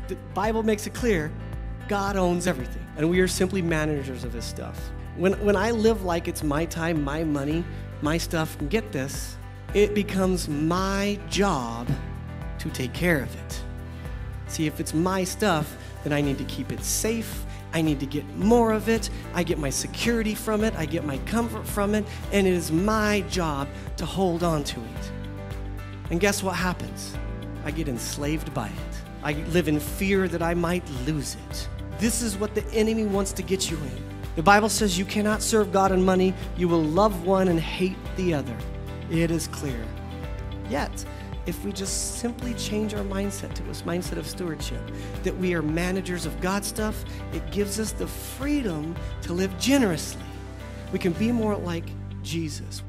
The Bible makes it clear, God owns everything, and we are simply managers of his stuff. When I live like it's my time, my money, my stuff, and get this, it becomes my job to take care of it. See, if it's my stuff, then I need to keep it safe. I need to get more of it. I get my security from it. I get my comfort from it. And it is my job to hold on to it. And guess what happens? I get enslaved by it. I live in fear that I might lose it. This is what the enemy wants to get you in. The Bible says you cannot serve God and money. You will love one and hate the other. It is clear. Yet, if we just simply change our mindset to this mindset of stewardship, that we are managers of God's stuff, it gives us the freedom to live generously. We can be more like Jesus.